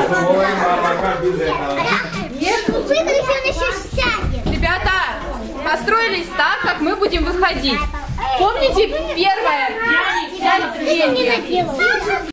Ребята, построились так, как мы будем выходить. Помните, первое?